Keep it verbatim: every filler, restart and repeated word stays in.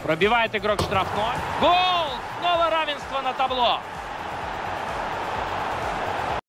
Пробивает игрок штрафной. Гол! Снова равенство на табло.